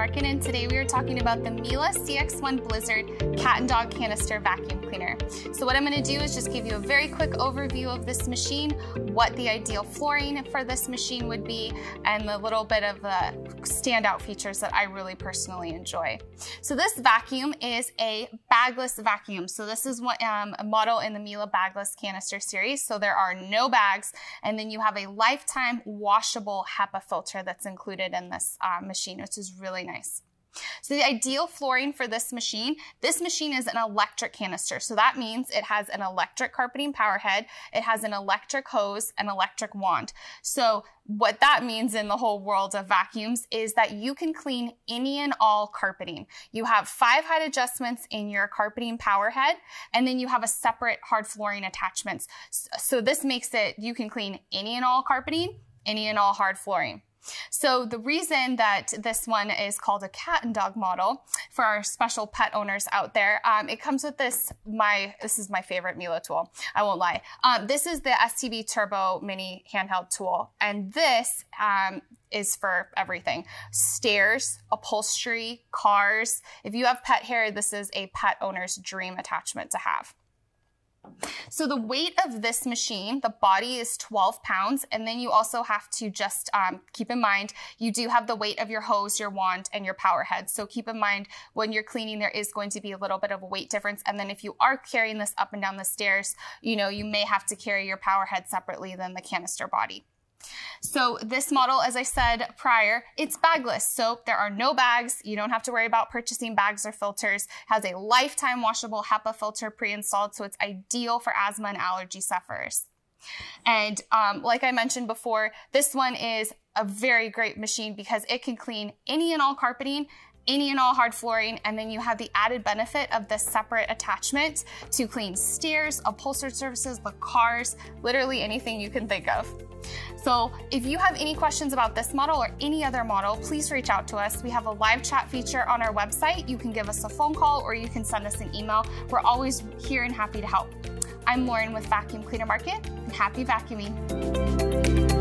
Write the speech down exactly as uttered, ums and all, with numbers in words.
Market, and today we are talking about the Miele C X one Blizzard Cat and Dog Canister Vacuum Cleaner. So what I'm going to do is just give you a very quick overview of this machine, what the ideal flooring for this machine would be, and a little bit of the standout features that I really personally enjoy. So this vacuum is a bagless vacuum. So this is what, um, a model in the Miele bagless canister series. So there are no bags, and then you have a lifetime washable HEPA filter that's included in this uh, machine, which is really nice. So the ideal flooring for this machine, this machine is an electric canister. So that means it has an electric carpeting power head, it has an electric hose, an electric wand. So what that means in the whole world of vacuums is that you can clean any and all carpeting. You have five height adjustments in your carpeting power head, and then you have a separate hard flooring attachments. So this makes it, you can clean any and all carpeting, any and all hard flooring. So the reason that this one is called a cat and dog model for our special pet owners out there, um, it comes with this, my, this is my favorite Miele tool, I won't lie. Um, this is the S T V Turbo Mini handheld tool, and this um, is for everything. Stairs, upholstery, cars. If you have pet hair, this is a pet owner's dream attachment to have. So the weight of this machine, the body is twelve pounds, and then you also have to just um, keep in mind, you do have the weight of your hose, your wand, and your power head. So keep in mind when you're cleaning, there is going to be a little bit of a weight difference. And then if you are carrying this up and down the stairs, you know, you may have to carry your power head separately than the canister body. So this model, as I said prior, it's bagless. So there are no bags. You don't have to worry about purchasing bags or filters. It has a lifetime washable HEPA filter pre-installed, so it's ideal for asthma and allergy sufferers. And um, like I mentioned before, this one is a very great machine because it can clean any and all carpeting, any and all hard flooring, and then you have the added benefit of this separate attachment to clean stairs, upholstered surfaces, the cars, literally anything you can think of. So if you have any questions about this model or any other model, please reach out to us. We have a live chat feature on our website. You can give us a phone call or you can send us an email. We're always here and happy to help. I'm Lauren with Vacuum Cleaner Market, and happy vacuuming.